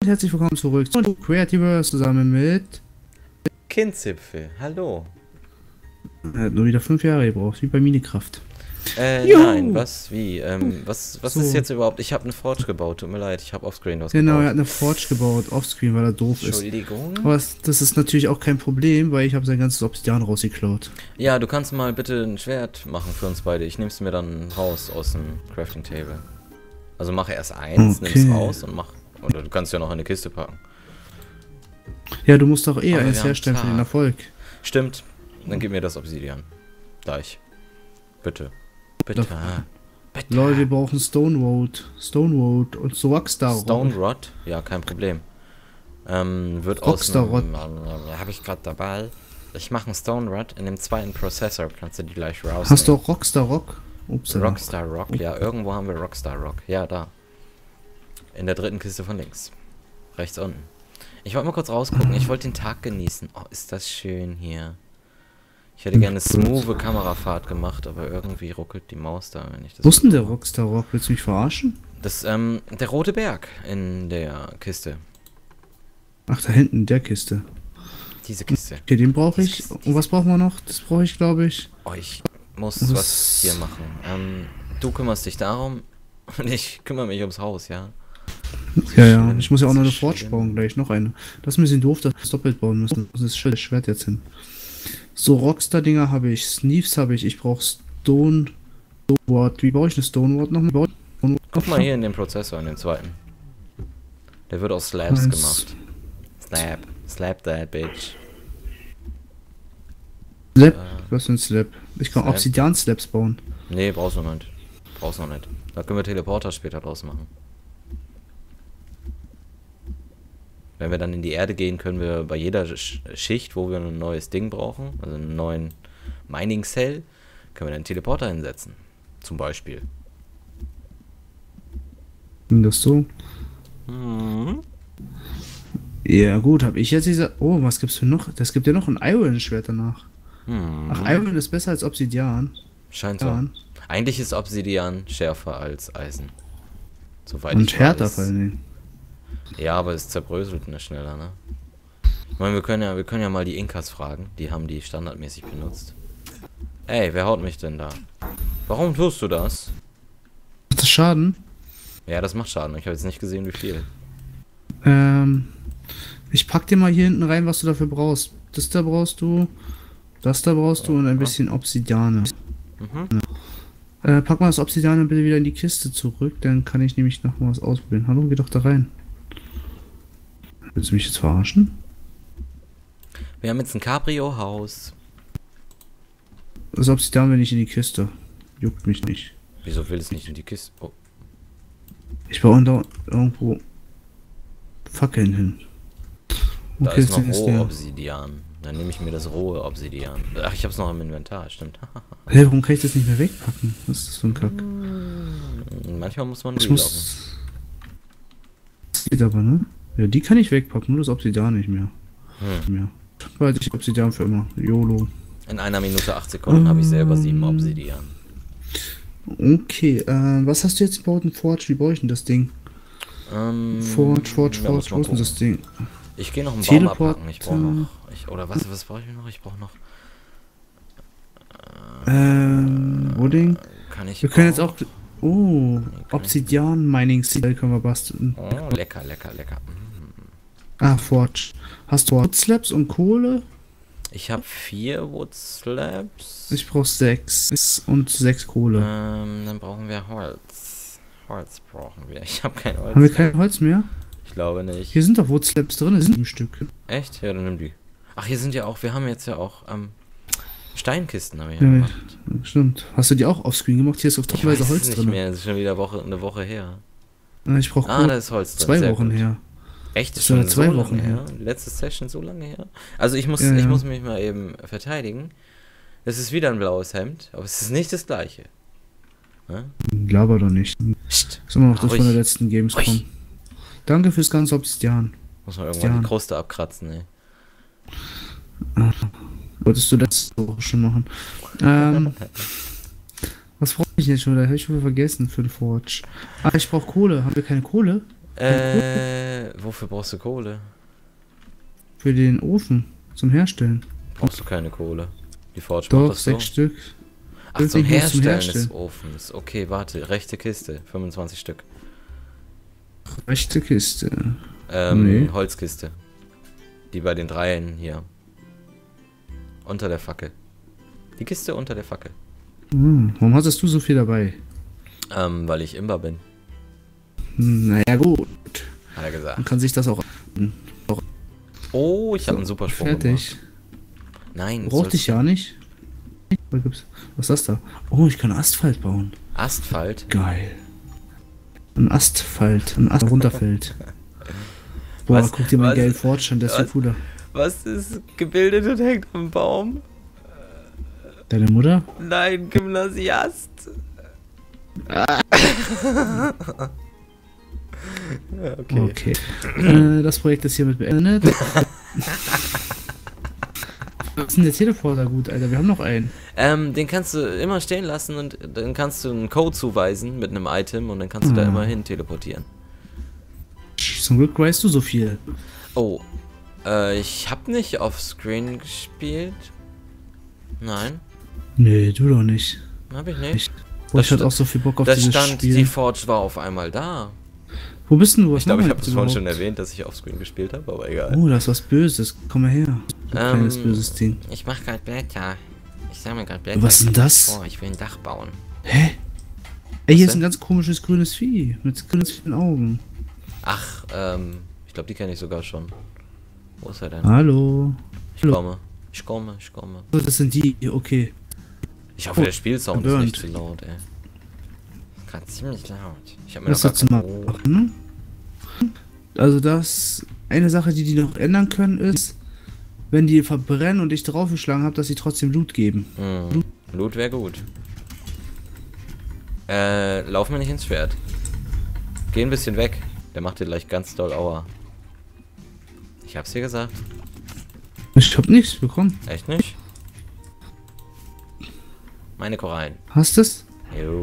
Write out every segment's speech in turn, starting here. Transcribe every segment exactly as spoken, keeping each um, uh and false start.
herzlich willkommen zurück zu Creativerse zusammen mit Kindzipfel, hallo. Er hat nur wieder fünf Jahre gebraucht, wie bei Minecraft. Äh, Juhu. nein, was, wie, ähm, was, was So. ist jetzt überhaupt? Ich habe eine Forge gebaut, tut mir leid, ich habe offscreen was Genau, gebaut. er hat eine Forge gebaut, offscreen, weil er doof ist. Entschuldigung. Aber das, das ist natürlich auch kein Problem, weil ich habe sein ganzes Obsidian rausgeklaut. Ja, du kannst mal bitte ein Schwert machen für uns beide. Ich nehme es mir dann raus aus dem Crafting Table. Also mache erst eins, Okay. nimm's raus und mach. Oder du kannst ja noch in eine Kiste packen. Ja, du musst doch eh Aber eins wir haben herstellen für den Tag. Erfolg. Stimmt. Dann gib mir das Obsidian. Gleich. Bitte. Bitte. Bitte. Leute, wir brauchen Stone Road, Stone Road und so Rockstar Stone Rod? Ja, kein Problem. Ähm, wird Rockstar aus... Rod. Habe ich gerade dabei. Ich mache einen Stone Rod in dem zweiten Prozessor. Kannst du die gleich rausnehmen. Hast du auch Rockstar Rock? Ups, Rockstar Rock? Ja, irgendwo haben wir Rockstar Rock. Ja, da. In der dritten Kiste von links. Rechts unten. Ich wollte mal kurz rausgucken. Ich wollte den Tag genießen. Oh, ist das schön hier. Ich hätte gerne eine smooth Kamerafahrt gemacht, aber irgendwie ruckelt die Maus da, wenn ich das... Wo ist denn der Rockstar Rock? Willst du mich verarschen? Das, ähm, der rote Berg in der Kiste. Ach, da hinten, in der Kiste. Diese Kiste. Okay, den brauche ich. Diese- Und was brauchen wir noch? Das brauche ich, glaube ich. Oh, ich muss Das- was hier machen. Ähm, du kümmerst dich darum und ich kümmere mich ums Haus, ja? Ja, ja. Schlimm, Ich muss ja auch das noch eine ist Forge schlimm. bauen, gleich noch eine. Das ist ein bisschen doof, dass wir es doppelt bauen müssen. Das ist das Schwert jetzt hin. So, Rockstar-Dinger habe ich. Sneeves habe ich. Ich brauche Stone... Stoneward. Wie baue ich eine Stoneward nochmal? Guck mal hier in den Prozessor, in den zweiten. Der wird aus Slabs Eins. gemacht. Slab. Slab that bitch. Slab? Äh, Was für ein Slab? Ich kann Slab. Obsidian-Slabs bauen. nee, brauchst du noch nicht. Brauchst du noch nicht. Da können wir Teleporter später draus machen. Wenn wir dann in die Erde gehen, können wir bei jeder Sch Schicht, wo wir ein neues Ding brauchen, also einen neuen Mining Cell, können wir dann einen Teleporter hinsetzen. Zum Beispiel. Ging das so? Mhm. Ja, gut. Habe ich jetzt diese... Oh, was gibt's für noch? Das gibt ja noch ein Iron-Schwert danach. Mhm. Ach, Iron ist besser als Obsidian. Scheint so. Ja. Eigentlich ist Obsidian schärfer als Eisen. Soweit Und ich härter weiß. vor allen Dingen. Ja, aber es zerbröselt nicht schneller, ne? Ich meine, wir können ja, wir können ja mal die Inkas fragen. Die haben die standardmäßig benutzt. Ey, wer haut mich denn da? Warum tust du das? Macht das Schaden? Ja, das macht Schaden. Ich habe jetzt nicht gesehen, wie viel. Ähm... Ich pack dir mal hier hinten rein, was du dafür brauchst. Das da brauchst du, das da brauchst du und ein bisschen Obsidiane. Mhm. Äh, pack mal das Obsidiane bitte wieder in die Kiste zurück, dann kann ich nämlich noch mal was ausprobieren. Hallo, geh doch da rein. Willst du mich jetzt verarschen? Wir haben jetzt ein Cabrio-Haus. Das Obsidian will nicht in die Kiste. Juckt mich nicht. Wieso will es nicht in die Kiste? Oh. Ich baue da irgendwo Fackeln hin. Da Okay, ist jetzt noch ist rohe der. Obsidian. Dann nehme ich mir das rohe Obsidian. Ach, ich hab's noch im Inventar, stimmt. Hey, warum kann ich das nicht mehr wegpacken? Was ist das für ein Kack? Manchmal muss man Das reloggen. muss. Das geht aber, ne? Ja, die kann ich wegpacken, nur das Obsidian nicht mehr. Hm. Mehr. Behalte ich Obsidian für immer. YOLO. In einer Minute acht Sekunden habe ich selber sieben Ähm. Obsidian. Okay, äh, was hast du jetzt gebaut in Forge? Wie baue ich denn das Ding? Ähm, Forge, Forge, ja, muss Forge, mal wo ist denn gucken. das Ding? Ich gehe noch einen Baum Teleport, abpacken. Ich brauche noch. Ich, oder was, was brauche ich noch? Ich brauche noch. Ähm, Wooding? Kann ich. Wir können jetzt auch. Oh, kann ich- Obsidian Mining Cell können wir basteln. Oh, lecker, lecker, lecker. Mm. Ah, Forge. Hast du Wood Slabs und Kohle? Ich habe vier Wood Slabs. Ich brauche sechs und sechs Kohle. Ähm, dann brauchen wir Holz. Holz brauchen wir. Ich habe kein Holz. Haben wir kein Holz mehr? Ich glaube nicht. Hier sind doch Wood Slabs drin, das sind sieben Stück. Echt? Ja, dann nimm die. Ach, hier sind ja auch. Wir haben jetzt ja auch ähm, Steinkisten haben wir Ja, hier gemacht. stimmt. Hast du die auch offscreen gemacht? Hier ist auf Ich weiß teilweise es Holz nicht drin. mehr. Das ist schon wieder Woche, eine Woche her. Ich brauche Ah, da ist Holz drin. zwei Sehr Wochen gut. her. Echt? Das ist Schon ja zwei so Wochen lange her. her? Die letzte Session so lange her? Also ich muss, Ja, ich ja. muss mich mal eben verteidigen. Das ist wieder ein blaues Hemd, aber es ist nicht das gleiche. Ne? Laber doch nicht. Psst. Das ist immer noch das Ruhig. von der letzten Gamescom. Ruhig. Danke fürs ganze Obsidian. Muss man irgendwann Ja. die Kruste abkratzen, ey. Wolltest du das Woche schon machen? Ähm, was brauche ich jetzt schon wieder? Habe ich schon wieder vergessen für den Forge. Ah, ich brauche Kohle. Haben wir keine Kohle? Äh, wofür brauchst du Kohle? Für den Ofen. Zum Herstellen. Brauchst du keine Kohle. Die Forge macht Doch, das so. sechs Stück. Ach, zum Deswegen muss zum Herstellen Herstellen. des Ofens. Okay, warte. Rechte Kiste. fünfundzwanzig Stück. Rechte Kiste. Ähm, Nee. Holzkiste. Die bei den Dreien hier. Unter der Fackel. Die Kiste unter der Fackel. Hm, warum hattest du so viel dabei? Ähm, weil ich Imber bin. Hm, naja, gut. Hat er gesagt. Man kann sich das auch. Oh, ich habe einen super Sprung Fertig. gemacht. Nein, Brauchte ich ja nicht. Was gibt's? Was ist das da? Oh, ich kann Asphalt bauen. Asphalt. Geil. Ein Asphalt. Ein Ast runterfällt. Boah, Was- guck dir meinen was- geilen Fortschritt, der ist viel was- cooler. Was ist gebildet und hängt am Baum? Deine Mutter? Nein, Gymnasiast. Ja, okay. Okay. äh, das Projekt ist hiermit beendet. Was ist denn der Teleporter gut, Alter? Wir haben noch einen. Ähm, den kannst du immer stehen lassen und dann kannst du einen Code zuweisen mit einem Item und dann kannst du da Ah. immer hin teleportieren. Zum Glück weißt du so viel. Oh, äh, ich hab nicht offscreen gespielt. Nein, Nee, du doch nicht. hab ich nicht. Boah, ich Da hatte auch so viel Bock auf Da dieses stand, Spiel. die Forge war auf einmal da. Wo bist denn du? Was Ich glaube, ich machen habe wir das vorhin jetzt schon überhaupt? erwähnt, dass ich offscreen gespielt habe, aber egal. Oh, da ist was Böses. Komm mal her. Du Ähm, kleines böses Ding. Ich mach grad Blätter. Ich sammle grad Blätter. Was ist denn das? Oh, ich will ein Dach bauen. Hä? Ey, hier Was ist ein ganz komisches grünes Vieh. Mit grünen Augen. Ach, ähm, ich glaube, die kenne ich sogar schon. Wo ist er denn? Hallo. Ich hallo. komme. Ich komme, ich komme. Oh, das sind die. Okay. Ich hoffe, Oh, der Spielsound ist burnt. nicht zu laut, ey. Gerade ziemlich laut. Ich habe mir Was noch gar dazu kein- machen? Also das... Eine Sache, die die noch ändern können, ist, wenn die verbrennen und ich draufgeschlagen habe, dass sie trotzdem Loot geben. Hm, Loot wäre gut. Äh, lauf mir nicht ins Schwert. Geh ein bisschen weg. Der macht dir gleich ganz doll Aua. Ich hab's dir gesagt. Ich hab nichts bekommen. Echt nicht? Meine Korallen. Hast du's? Jo.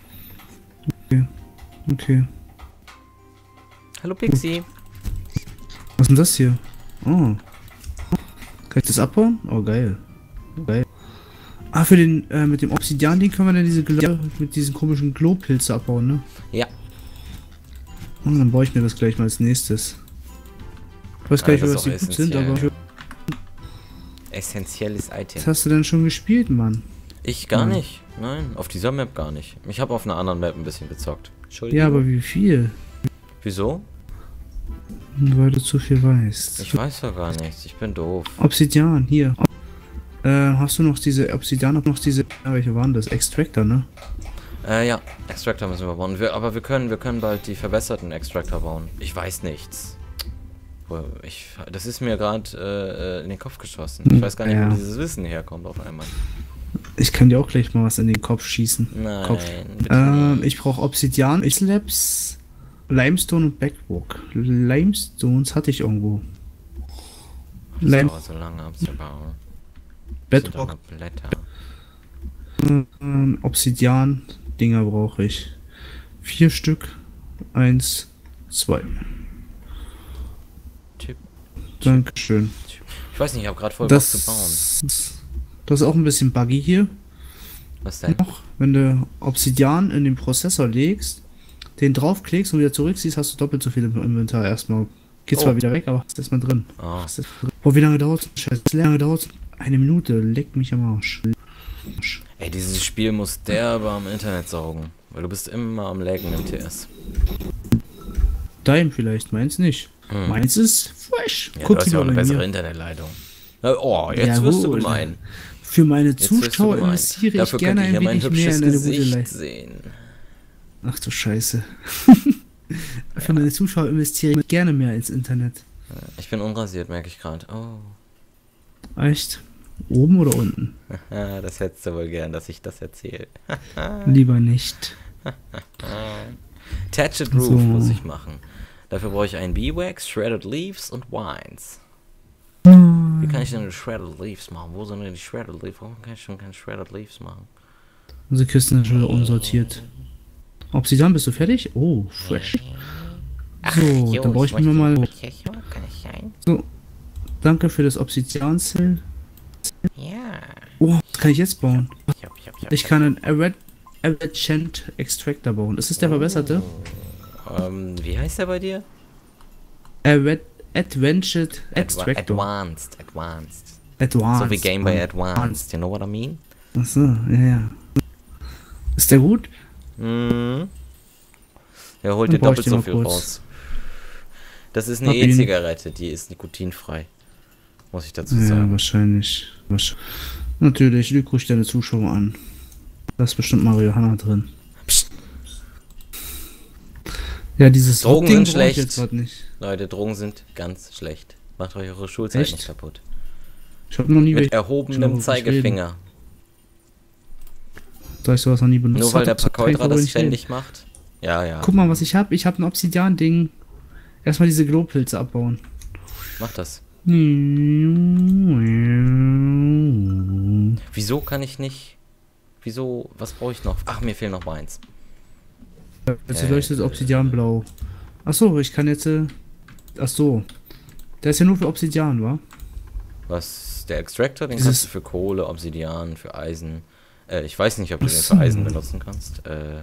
Okay. Hallo Pixie. Was ist denn das hier? Oh. Kann ich das abbauen? Oh, geil. Geil. Ah, für den, äh, mit dem Obsidian-Ding können wir dann diese Glo mit diesen komischen Glowpilze abbauen, ne? Ja. Und dann baue ich mir das gleich mal als nächstes. Ich weiß gar nicht, Ah, das was ist die auch gut sind, aber essentiell. Essentielles Item. was hast du denn schon gespielt, Mann? Ich gar Hm. nicht. Nein, auf dieser Map gar nicht. Ich habe auf einer anderen Map ein bisschen gezockt. Entschuldigung. Ja, aber wie viel? Wieso? Weil du zu viel weißt. Ich weiß ja gar nichts. Ich bin doof. Obsidian, hier. Äh, hast du noch diese Obsidian, noch diese, ah, welche waren das? Extractor, ne? Äh, ja. Extractor müssen wir bauen. Wir, aber wir können, wir können bald die verbesserten Extractor bauen. Ich weiß nichts. Wo- Ich, das ist mir gerade äh, in den Kopf geschossen. Ich weiß gar nicht, Ja. wo dieses Wissen herkommt auf einmal. Ich kann dir auch gleich mal was in den Kopf schießen. Nein, Kopf. bitte Ähm, nicht. ich brauche Obsidian, Slabs, Limestone und Backwork. Limestones hatte ich irgendwo. Das Lime dauert so lange abzubauen. Bedrock. So lange Blätter. Ähm, Obsidian Dinger brauche ich. Vier Stück. Eins, zwei. Typ. Dankeschön. Ich weiß nicht, ich habe gerade voll Bock Das, zu bauen. das ist auch ein bisschen buggy hier. Was denn? Noch, wenn du Obsidian in den Prozessor legst, den draufklickst und wieder zurückziehst, hast du doppelt so viel im Inventar erstmal. Geht zwar Oh. wieder weg, aber ist erstmal drin. Oh. Ist erstmal drin. Boah, wie lange dauert das? Scheiße, wie lange dauert eine Minute? Leckt mich am Arsch. Ey, dieses Spiel muss derbe am Internet saugen. Weil du bist immer am Laggen im T S. Dein vielleicht, meins nicht. Hm. Meins ist fresh. Ja, Guck du hast ja auch mal eine bei bessere mir. Internetleitung. Na, Oh, jetzt Ja, wirst du wohl. gemein. Für meine Jetzt wirst du Zuschauer gemein. investiere ich Dafür gerne könnt ihr ein hier mein wenig mehr hübsches in eine gute Gesicht Leistung. sehen. Ach du Scheiße. Für meine Zuschauer investiere ich gerne mehr ins Internet. Ich bin unrasiert, merke ich gerade. Oh. Echt? Oben oder unten? Das hättest du wohl gern, dass ich das erzähle. Lieber nicht. Tatched Roof So. muss ich machen. Dafür brauche ich einen Beeswax, Shredded Leaves und Wines. Wie kann ich denn die Shredded Leaves machen? Wo sind denn die Shredded Leaves? Warum kann ich schon keine Shredded Leaves machen? Unsere Kisten sind schon wieder unsortiert. Obsidian, bist du fertig? Oh, fresh. So, dann brauche ich mir mal... Kann ich sein? So, danke für das Obsidian-Cell. Ja. Oh, was kann ich jetzt bauen? Ich, hab, ich, hab, ich, hab, Ich kann einen Arad Arachant Extractor bauen. Ist das der verbesserte? Ähm, wie heißt der bei dir? Arad Advanced Extractor. Advanced, Advanced. Advanced. So wie Game Boy Advanced, you know what I mean? Achso, ja, ja. Ist der gut? Mhm. Er holt Dann dir brauch ich doppelt den so mal viel kurz. raus. Das ist eine Hab ihn. E-Zigarette, die ist nikotinfrei. Muss ich dazu Ja, sagen. wahrscheinlich. Wahrscheinlich. Natürlich, lüg ruhig deine Zuschauer an. Da ist bestimmt Marihuana drin. Psst. Ja, dieses Drogen Ding sind brauch ich schlecht. jetzt grad nicht. Leute, Drogen sind ganz schlecht. Macht euch eure Schulzeit Echt? nicht kaputt. Ich hab noch nie Mit welche- erhobenem Schau, Zeigefinger. Da ich sowas noch nie benutzt Nur weil der hab, kann ich Pakoitra darüber das nicht reden. ständig macht. Ja, ja. Guck mal, was ich hab. Ich hab ein Obsidian-Ding. Erstmal diese Glowpilze abbauen. Mach das. Ja, Wieso kann ich nicht... Wieso... Was brauche ich noch? Ach, mir fehlen noch mal eins. jetzt Äh, leuchtet Obsidian-blau. Achso, ich kann jetzt... Äh, Achso. Der ist ja nur für Obsidian, wa? Was? Der Extractor, den Dieses- kannst du für Kohle, Obsidian, für Eisen. Äh, ich weiß nicht, ob du Ach den so. für Eisen benutzen kannst. Äh...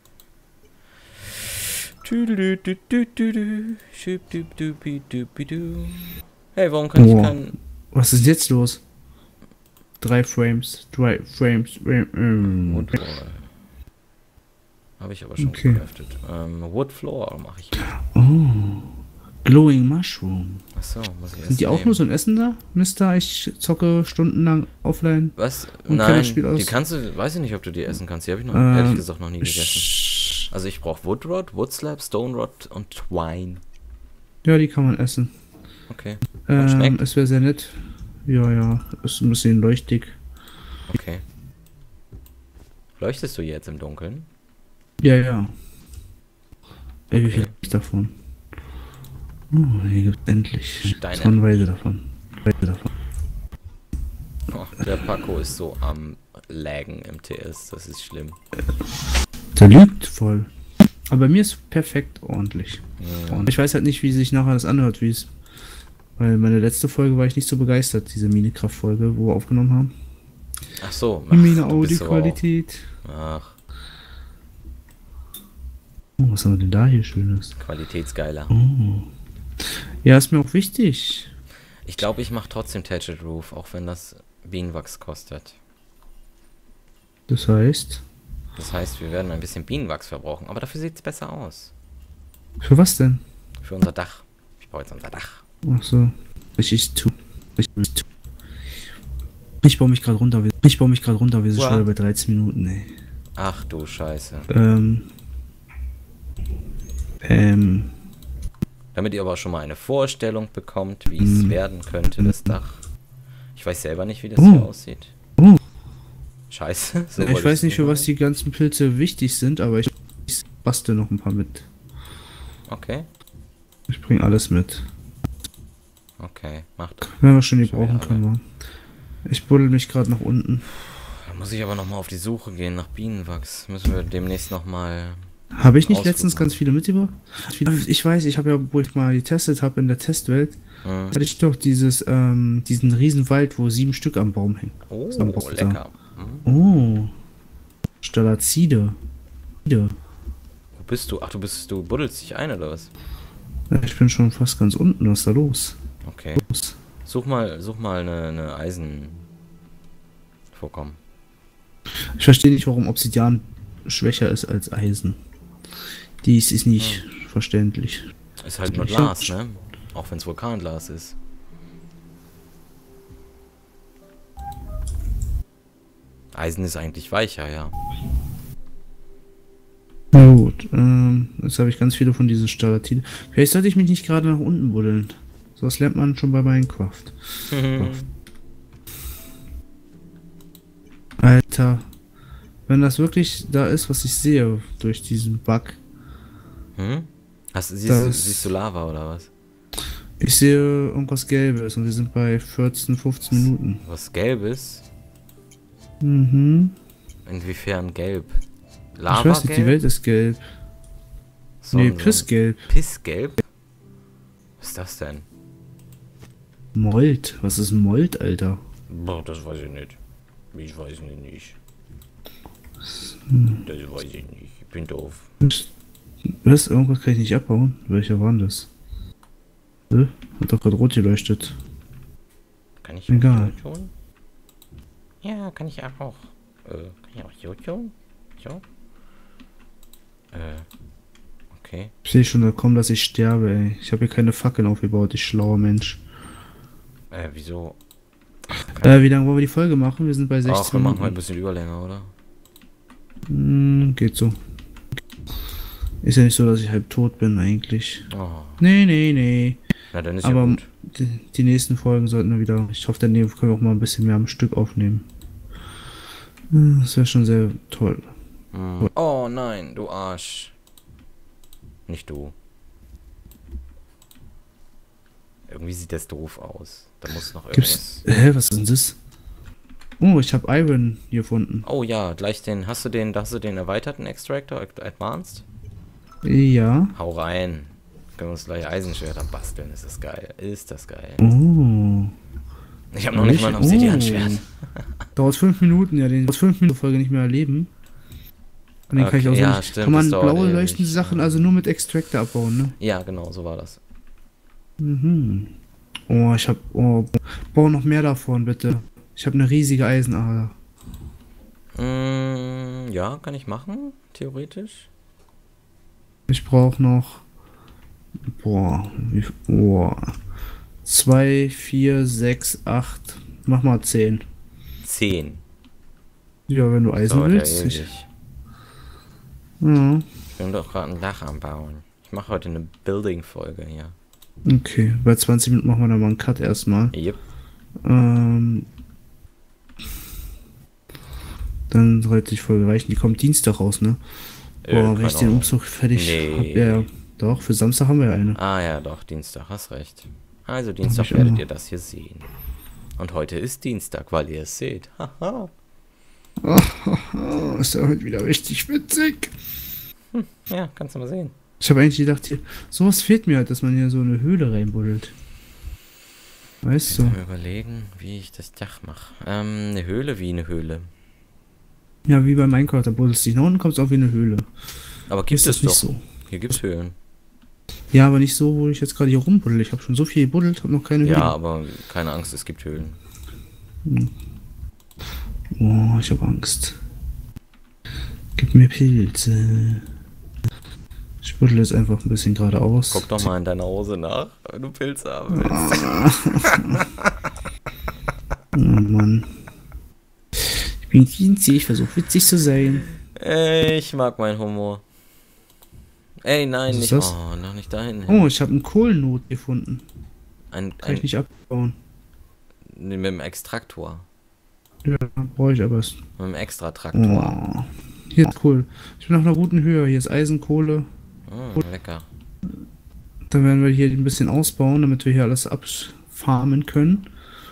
Hey, warum kann ich Boah. keinen... Was ist jetzt los? Drei Frames. Drei Frames. Ähm, Wood Floor. Habe ich aber schon Okay. gecraftet. Ähm, Wood Floor mache ich. Oh. Glowing Mushroom. Achso, muss ich erst Sind die auch nehmen. nur so ein Essen da? Mister, ich zocke stundenlang offline. Was? Und kenn Nein, das Spiel aus? die kannst du... Weiß ich nicht, ob du die essen kannst. Die habe ich noch, Ähm, ehrlich gesagt, noch nie gegessen. Psch. Also ich brauche Woodrod, Woodslab, Stone Rod und Twine. Ja, die kann man essen. Okay, Ähm, schmeckt? es wäre sehr nett. Ja, ja. Ist ein bisschen leuchtig. okay. Leuchtest du jetzt im Dunkeln? Ja, ja. Ey, wie Okay. viel hab ich davon? Oh, hier gibt endlich Steine. tonnenweise davon. Weise davon. Oh, der Paco ist so am Laggen im T S, das ist schlimm. Der lügt voll. Aber bei mir ist perfekt ordentlich. Ja. Und ich weiß halt nicht, wie sich nachher das anhört, wie es. Weil meine letzte Folge war ich nicht so begeistert, diese Minecraft-Folge, wo wir aufgenommen haben. Ach so, Die Mine du bist so- Audi-Qualität. Ach, Oh, was haben wir denn da hier Schönes? Qualitätsgeiler. Oh. Ja, ist mir auch wichtig. Ich glaube, ich mache trotzdem Thatched Roof, auch wenn das Bienenwachs kostet. Das heißt. Das heißt, wir werden ein bisschen Bienenwachs verbrauchen, aber dafür sieht es besser aus. Für was denn? Für unser Dach. Ich baue jetzt unser Dach. Ach so. Richtig zu. Richtig zu. Ich baue mich gerade runter. wir- Ich baue mich gerade runter. Wir sind What? schon wieder bei dreizehn Minuten, ey. Ach du Scheiße. Ähm. Ähm. Damit ihr aber schon mal eine Vorstellung bekommt, wie es Mm. werden könnte, das Dach. Ich weiß selber nicht, wie das Oh. hier aussieht. Oh. Scheiße. So ich wollte weiß ich's nicht, für was machen. die ganzen Pilze wichtig sind, aber ich, ich bastel noch ein paar mit. Okay, Ich bringe alles mit. okay, macht. Wenn wir schon die Schon wieder brauchen, können wir. Ich buddel mich gerade nach unten. Da muss ich aber nochmal auf die Suche gehen nach Bienenwachs. Müssen wir demnächst nochmal. Habe ich nicht Ausgucken. letztens ganz viele mitgebracht? Ich weiß, ich habe ja, wo ich mal getestet habe in der Testwelt, Hm. hatte ich doch dieses, ähm, diesen riesen Wald, wo sieben Stück am Baum hängen. Oh, Am Baum lecker. Hm. Oh. Stalazide. Ide. Wo bist du? Ach, du bist, du buddelst dich ein oder was? Ja, ich bin schon fast ganz unten. Was ist da los? Okay. los? Such mal, such mal eine, eine Eisen. Vorkommen. Ich verstehe nicht, warum Obsidian schwächer ist als Eisen. Dies ist nicht verständlich. Ist halt nur Ich Glas, hab- ne? Auch wenn es Vulkanglas ist. Eisen ist eigentlich weicher, ja. Na gut, ähm, jetzt habe ich ganz viele von diesen Stalatine. Vielleicht sollte ich mich nicht gerade nach unten buddeln. Sowas lernt man schon bei Minecraft. Alter. Wenn das wirklich da ist, was ich sehe, durch diesen Bug. Hm? Hast, siehst, Das- du, siehst du Lava oder was? Ich sehe irgendwas Gelbes und wir sind bei vierzehn, fünfzehn Minuten. Was Gelbes? Mhm. Inwiefern gelb? Ich Lava weiß nicht, die gelb? Welt ist gelb. So, Nee, so Pissgelb. Pissgelb? Was ist das denn? Mold. Was ist ein Mold, Alter? Boah, das weiß ich nicht. Ich weiß nicht. Hm. Das weiß ich nicht. Ich bin doof. Was? Irgendwas kann ich nicht abbauen? Welcher war denn das? Äh? Hat doch gerade rot geleuchtet. Kann ich Egal. auch tun? Ja, kann ich auch. Äh, kann ich auch so tun? So? Äh, okay. Ich sehe schon, da kommt, dass ich sterbe, ey. Ich habe hier keine Fackeln aufgebaut, ich schlauer Mensch. Äh, wieso? Äh, wie lange wollen wir die Folge machen? Wir sind bei Ach, sechzehn wir machen Minuten. mal ein bisschen Überlänge, oder? Hm, geht so. Ist ja nicht so, dass ich halb tot bin, eigentlich. Oh. Nee, nee, nee. Na, dann ist Aber ja gut. die, die nächsten Folgen sollten wir wieder. Ich hoffe, daneben können wir auch mal ein bisschen mehr am Stück aufnehmen. Hm, Das wäre schon sehr toll. Mm. Oh nein, du Arsch. Nicht du. Irgendwie sieht das doof aus. Da muss noch irgendwas. Gibt's. Hä, was ist denn das? Oh, ich habe Iron hier gefunden. Oh ja, gleich den. Hast du den, hast du den erweiterten Extractor, Advanced? Ja. Hau rein. Können wir uns gleich Eisenschwerter basteln. Ist das geil. Ist das geil. Oh. Ich habe noch nicht mal ein Obsidian-Schwert. Dauert fünf Minuten, ja, den fünf Minuten Folge nicht mehr erleben. Und den kann ich Okay, auch so ja, nicht. stimmt, Kann man das dauert blaue ewig, leuchtende Sachen ja. also nur mit Extractor abbauen, ne? Ja, genau, so war das. Mhm. Oh, ich hab. Oh, bau noch mehr davon, bitte. Ich habe eine riesige Eisenader. Mm, ja, kann ich machen, theoretisch. Ich brauche noch. Boah, wie, boah. zwei, vier, sechs, acht. Mach mal zehn. Zehn. Ja, wenn du Eisen Dauert ja willst. Ich, ewig. ja, Ich bin doch gerade ein Dach am Bauen. Ich mache heute eine Building-Folge hier. okay. Bei zwanzig Minuten machen wir dann mal einen Cut erstmal. Yep. Ähm, dann sollte die Folge reichen. Die kommt Dienstag raus, ne? Äh, Boah, wenn ich keine den Ahnung. Umzug fertig Nee. hab, ja, doch, für Samstag haben wir ja eine. Ah ja, doch, Dienstag, hast recht. Also Dienstag ich werdet auch. ihr das hier sehen. Und heute ist Dienstag, weil ihr es seht. Haha. Oh, ist ja heute wieder richtig witzig. Ja, kannst du mal sehen. Ich habe eigentlich gedacht, hier, sowas fehlt mir halt, dass man hier so eine Höhle reinbuddelt. Weißt du? Mal überlegen, wie ich das Dach mache. Ähm, eine Höhle wie eine Höhle. Ja, wie bei Minecraft, da buddelst du dich nach unten, kommst auch wie eine Höhle. Aber Hier gibt ist es das doch. nicht so. Hier gibt's Höhlen. Ja, aber nicht so, wo ich jetzt gerade hier rumbuddel. Ich habe schon so viel gebuddelt, habe noch keine Ja, Höhle. aber keine Angst, es gibt Höhlen. Oh, ich habe Angst. Gib mir Pilze. Ich buddel jetzt einfach ein bisschen geradeaus. Guck doch mal in deiner Hose nach, wenn du Pilze haben willst. Oh Mann. Ich bin Dienzi, ich versuche witzig zu sein. Ey, ich mag meinen Humor. Ey, nein, Was ist nicht. das? Oh, noch nicht dahin. Oh, ich habe einen Kohlennot gefunden. Ein, Kann ein, ich nicht abbauen. nee, mit dem Extraktor. Ja, brauche ich aber es. Mit dem Extratraktor. Oh. Hier ist cool. Ich bin auf einer guten Höhe. Hier ist Eisenkohle. Oh, lecker. Dann werden wir hier ein bisschen ausbauen, damit wir hier alles abfarmen können.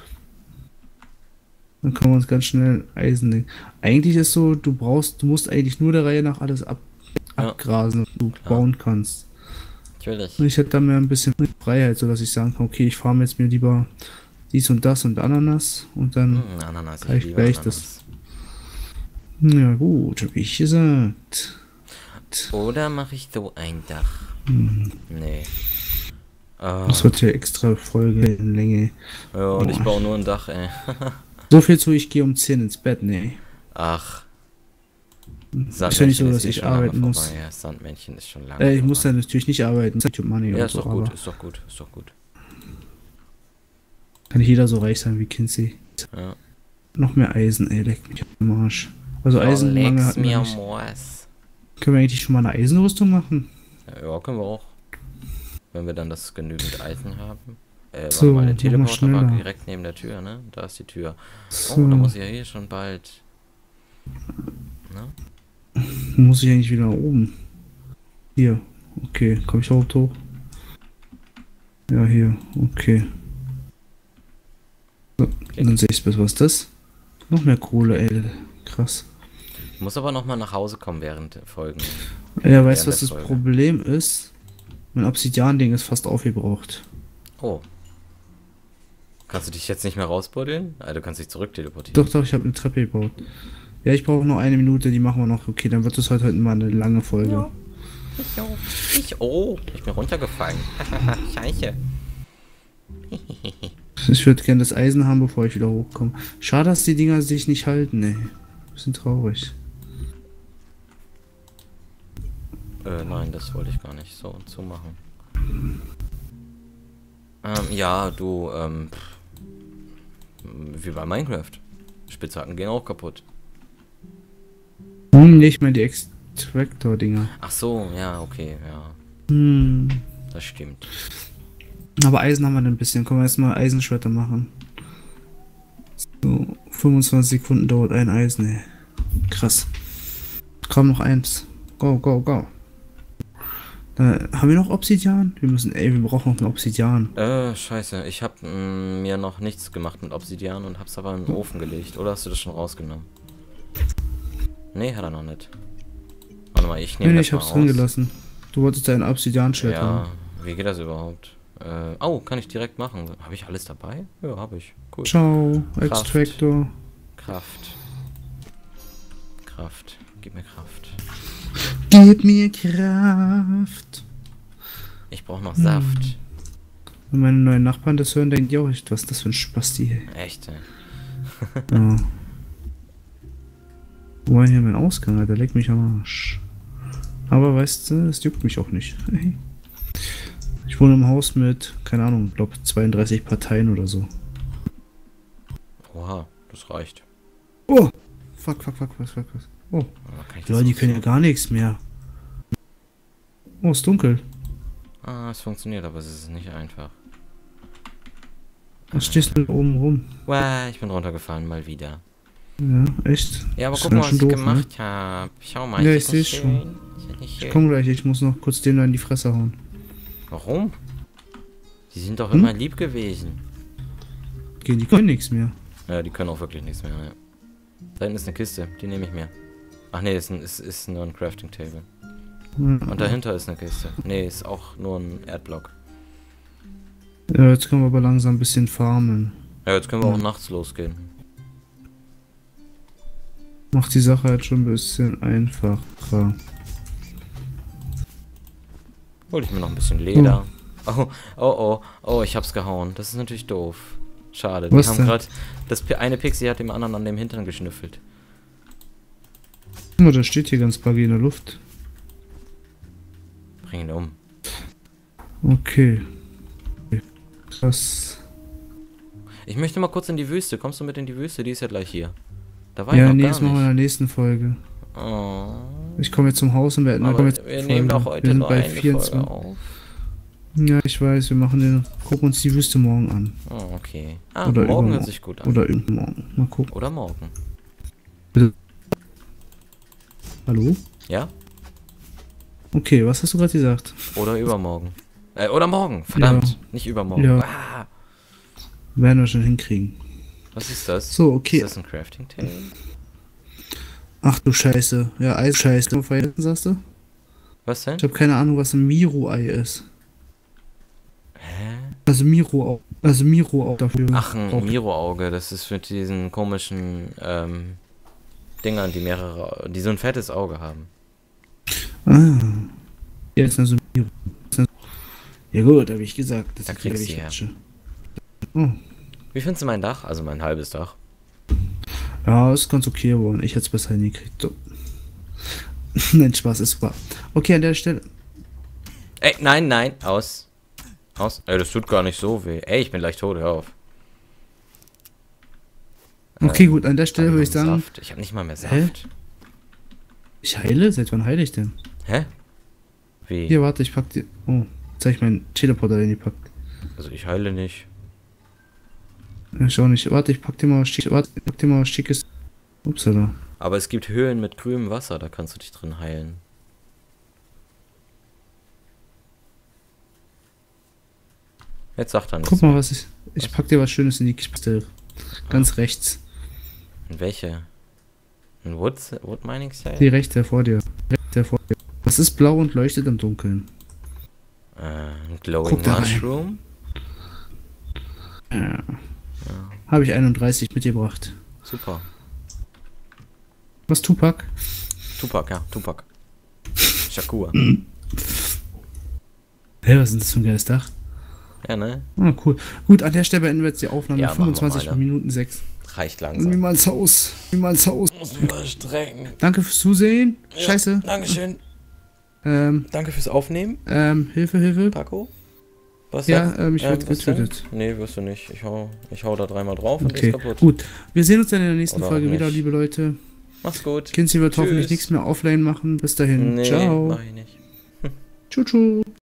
Dann können wir uns ganz schnell Eisen nehmen. Eigentlich ist so, du brauchst, du musst eigentlich nur der Reihe nach alles ab, Ja. abgrasen, was du Klar. bauen kannst. Natürlich. Und ich hätte da mehr ein bisschen Freiheit, sodass ich sagen kann, okay, ich farme jetzt mir lieber dies und das und Ananas und dann, Mm, Ananas, ich gleich- liebe gleich Ananas. ja gut, hab ich gesagt. Oder mache ich so ein Dach? Hm. Nee. Ah, Das wird hier extra Folge in Länge. ja, und ich Oh. baue nur ein Dach, ey. So viel zu, ich gehe um zehn ins Bett, nee. Ach. Ist ja nicht so, dass ist eh ich schon lange arbeiten muss. vorbei. Ja, Sandmännchen ist schon lange Äh, ich muss vorbei. da natürlich nicht arbeiten. YouTube Money Ja, und ist so, doch gut, aber ist doch gut, ist doch gut. kann nicht jeder so reich sein wie Kinsey. Ja. Noch mehr Eisen, ey, leck mich am Arsch. Also Eisenmangel Lex hatten wir mir nicht. Moas. Können wir eigentlich schon mal eine Eisenrüstung machen? Ja, können wir auch. Wenn wir dann das genügend Eisen haben. Äh, warte So, mal, der mach mal Teleporter war schneller. direkt neben der Tür, ne? Da ist die Tür. So, Oh, da muss ich ja hier schon bald. Ne? muss ich eigentlich wieder nach oben. Hier, okay, komm ich überhaupt hoch? Ja, hier, okay. So, Okay. dann sehe ich bis was ist das? Noch mehr Kohle, ey, krass. Ich muss aber nochmal nach Hause kommen während der Folgen. Ja, weißt du, während was der das Folge. Problem ist? Mein Obsidian-Ding ist fast aufgebraucht. Oh. Kannst du dich jetzt nicht mehr rausbuddeln? Ah, du kannst dich zurück teleportieren. Doch, doch, ich habe eine Treppe gebaut. Ja, ich brauche noch eine Minute, die machen wir noch. Okay, dann wird es heute, heute mal eine lange Folge. Ja. Ich auch. Ich, oh, ich bin runtergefallen. Scheiße. Ich würde gerne das Eisen haben, bevor ich wieder hochkomme. Schade, dass die Dinger sich nicht halten, ey. Bisschen traurig. Äh, nein, das wollte ich gar nicht so und so machen. Ähm, ja, du, ähm, pff, wie bei Minecraft. Spitzhacken gehen auch kaputt. Hm, nicht mehr die Extractor-Dinger. Ach so, ja, okay, ja, Hm. das stimmt. Aber Eisen haben wir dann ein bisschen. Können wir erstmal Eisenschwerter machen. So, fünfundzwanzig Sekunden dauert ein Eisen, ey. Krass. Kaum noch eins. Go, go, go. Äh, haben wir noch Obsidian? Wir müssen, ey, wir brauchen noch einen Obsidian. Äh, scheiße, ich hab mm, mir noch nichts gemacht mit Obsidian und hab's aber in den Ofen gelegt. Oder hast du das schon rausgenommen? Nee, hat er noch nicht. Warte mal, ich Nee, nehme nee, das ich mal hab's aus. drin gelassen. Du wolltest dein Obsidian-Schwert Ja, haben. wie geht das überhaupt? Äh, oh, kann ich direkt machen. Habe ich alles dabei? Ja, habe ich. Cool. Ciao, Kraft. Extractor. Kraft. Kraft. Gib mir Kraft. Gib mir Kraft. Ich brauche noch Saft. Wenn meine neuen Nachbarn das hören, denken die auch echt, was ist das für ein Spasti, ey. Echt, ey. Ja. Wo war hier mein Ausgang, Alter? Leck mich am Arsch. Aber weißt du, das juckt mich auch nicht. Ich wohne im Haus mit, keine Ahnung, glaub zweiunddreißig Parteien oder so. Oha, das reicht. Oh! Fuck, fuck, fuck, fuck, fuck, fuck. Oh. Aber kann ich das Ja, die auch können ja so? gar nichts mehr. Oh, ist dunkel. Ah, es funktioniert, aber es ist nicht einfach. Was stehst du da oben rum? Wow, ich bin runtergefallen, mal wieder. Ja, echt? Ja, aber Ist guck ja mal, was schon ich doof, gemacht habe. Schau mal, Ja, ist ich das seh's nicht schon. schön? Ist das nicht Ich schön? komm gleich, ich muss noch kurz den da in die Fresse hauen. Warum? Die sind doch Hm? immer lieb gewesen. Gehen, die können nichts mehr. Ja, die können auch wirklich nichts mehr. Ja. Da hinten ist eine Kiste, die nehme ich mir. Ach nee, ist, ein, ist, ist nur ein Crafting Table. Und dahinter ist eine Kiste. Nee, ist auch nur ein Erdblock. Ja, jetzt können wir aber langsam ein bisschen farmen. Ja, jetzt können wir auch Hm. nachts losgehen. Macht die Sache halt schon ein bisschen einfacher. Hol ich mir noch ein bisschen Leder. Oh, oh, oh, oh, ich hab's gehauen. Das ist natürlich doof. Schade. Wir Was haben denn? gerade. Das Pi- eine Pixie hat dem anderen an dem Hintern geschnüffelt. Guck mal, da steht hier ganz buggy in der Luft. Bring ihn um. Okay. Krass. Ich möchte mal kurz in die Wüste. Kommst du mit in die Wüste? Die ist ja gleich hier. Da war ich Ja, noch nee, gar das machen wir in nicht. der nächsten Folge. Oh. Ich komme jetzt zum Haus und wir, Aber komm jetzt wir zur nehmen Folge. doch heute wir sind nur bei eine vierundzwanzig. Folge auf. Ja, ich weiß, wir machen den. Gucken uns die Wüste morgen an. Oh, okay. Ah, Oder morgen übermorgen. hört sich gut an. Oder übermorgen. Mal gucken. Oder morgen. Hallo? Ja? Okay, was hast du gerade gesagt? Oder übermorgen. Äh, oder morgen. Verdammt. Ja. Nicht übermorgen. Ja. Ah, Werden wir schon hinkriegen. was ist das? So, okay. Ist das ein Crafting Table? Ach du Scheiße. Ja, Eisscheiße. Vergessen, sagst du? Was denn? Ich habe keine Ahnung, was ein Miro-Ei ist. Hä? Also Miro, also Miro auch dafür. Ach, ein braucht. Miro-Auge. Das ist mit diesen komischen ähm, Dingern, die mehrere, die so ein fettes Auge haben. Ah. Ja, ist also Miro. Ja gut, habe ich gesagt. Das Da ist kriegst wieder du ja. Quetsche. Oh. Wie findest du mein Dach? Also mein halbes Dach. Ja, ist ganz okay geworden. Ich hätte es besser hingekriegt. So. Nein, Spaß, ist super. Okay, an der Stelle. Ey, nein, nein. Aus. Aus. Ey, das tut gar nicht so weh. Ey, ich bin gleich tot. Hör auf. Okay, Ähm, gut, an der Stelle hab würde ich noch sagen, Saft. Ich habe nicht mal mehr Hä? Saft. ich heile? Seit wann heile ich denn? Hä? Wie? Hier, warte, ich pack die. Oh, jetzt habe ich meinen Teleporter reingepackt. Also ich heile nicht. Ja, schau nicht. Warte, ich pack dir mal schick, warte, ich pack dir mal schickes. Upsala. Aber es gibt Höhlen mit grünem Wasser, da kannst du dich drin heilen. Jetzt sagt er nichts Guck mal, mehr. was ich. Ich pack dir was Schönes in die Kiste. Ganz rechts. In welche? Ein Wood, Wood Mining Die Cell? rechte vor dir. Rechte vor dir. Was ist blau und leuchtet im Dunkeln? Äh, ein Glowing Guck da rein. Mushroom? Ja. Ja, Habe ich einunddreißig mitgebracht. super. Was, Tupac? Tupac, ja, Tupac. Shakur. Hä, was ist das für ein geiles Dach? Ja, ne? Ah, cool. Gut, an der Stelle beenden wir jetzt die Aufnahme. Ja, machen wir fünfundzwanzig mal, ne? Minuten sechs. Reicht Wie langsam. mal ins Haus. Wie mal ins Haus. Muss mich mal strecken. Danke fürs Zusehen. Ja, Scheiße. Dankeschön. Ähm, Danke fürs Aufnehmen, ähm, Hilfe, Hilfe. Paco. Was Ja, jetzt? ähm, ich werd was denn? getötet. Nee, wirst du nicht. Ich hau, ich hau da dreimal drauf und Okay, ist kaputt. gut. Wir sehen uns dann in der nächsten Oder Folge auch wieder, nicht. liebe Leute. Mach's gut. Kinsey wird Tschüss. hoffentlich nichts mehr offline machen. Bis dahin. Nee, Ciao. mach ich nicht. Tschüss.